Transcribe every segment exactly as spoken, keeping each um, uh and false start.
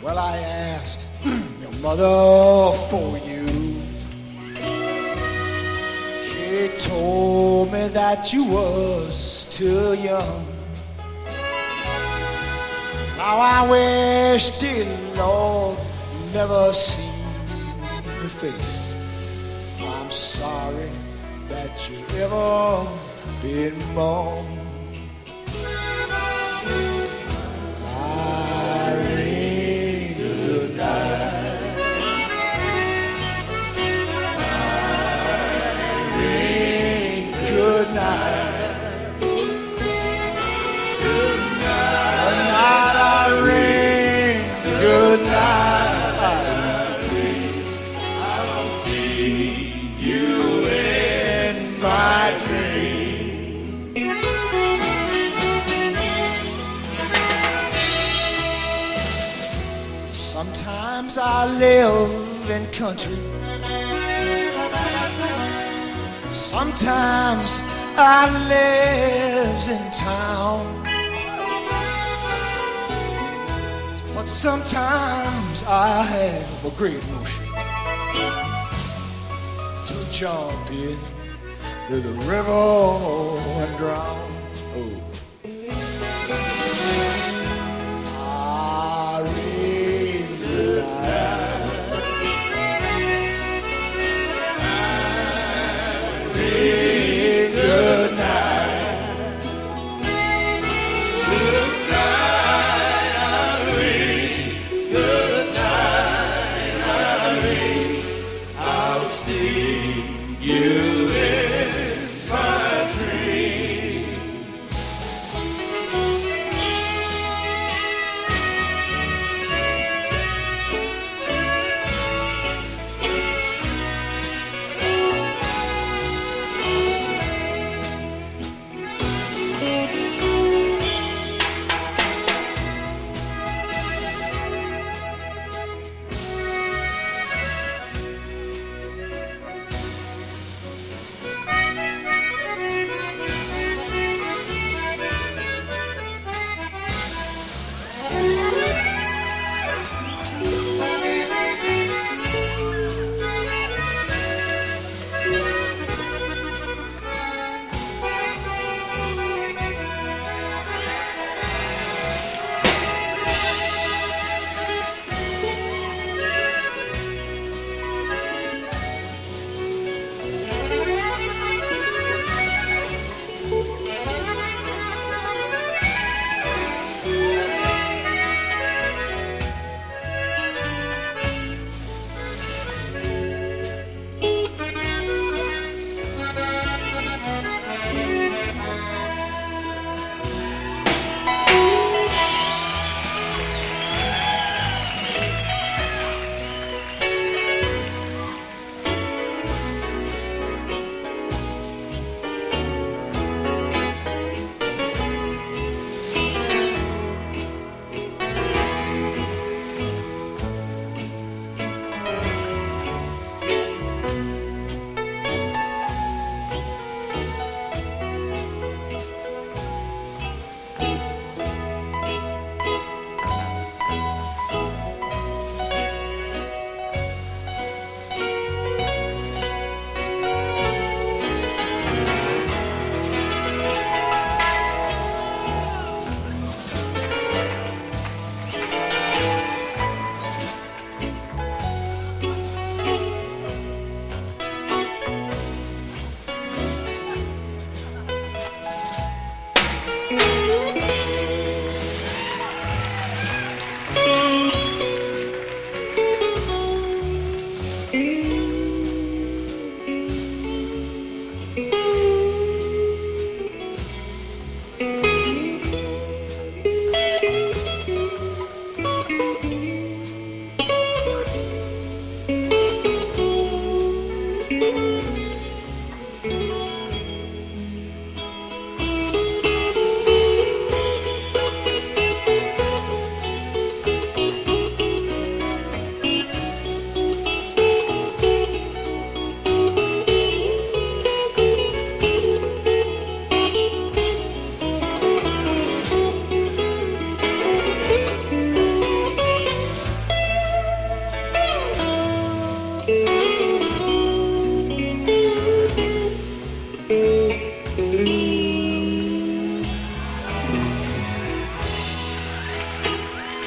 Well, I asked your mother for you. She told me that you was too young. Now I wish, dear Lord, never seen your face. I'm sorry that you ever been born. Irene, good night. Irene, good night. Good night, Irene, good night. Irene, I'll see you in my dream. Sometimes I live in country. Sometimes I live in town. But sometimes I have a great notion to jump in to the river and drown. Oh. Irene, good night. Irene, good night. Good night, Irene. Good night, Irene. I'll see you in my dream.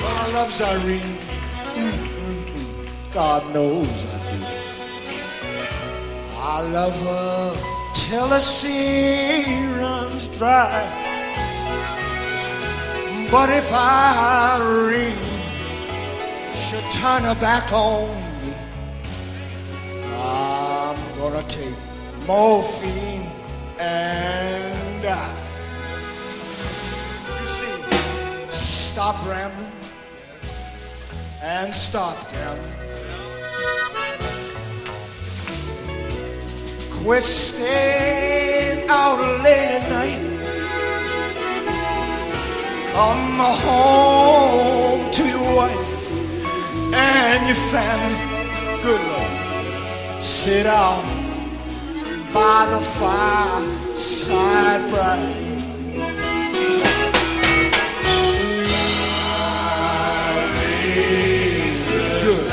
I loves Irene. Mm-hmm. God knows I do. I love her till the sea runs dry. But if Irene should turn her back on me, I'm gonna take morphine and die. You see, stop rambling and stop gambling. Quit staying out late at night. Come home to your wife and your family. Good Lord. Sit down by the fireside bright. Good.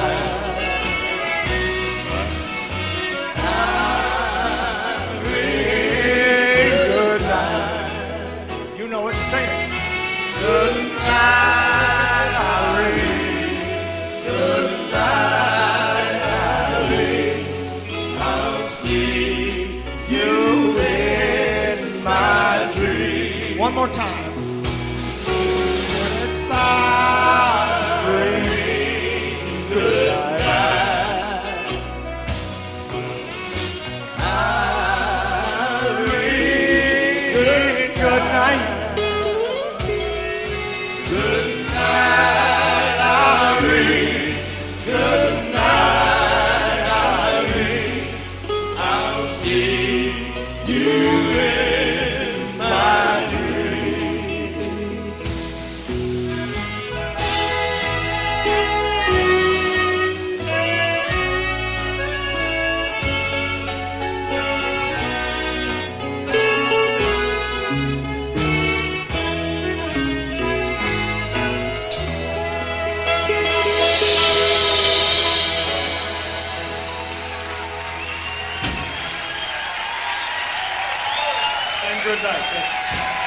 Good night. You know what to say. Good night, Irene. Good night, Irene. I'll see you in my dream. One more time. It's Irene. Good night. Irene. Good night. Good night, Irene. Good night, Irene. I'll see you in my dreams. And good night.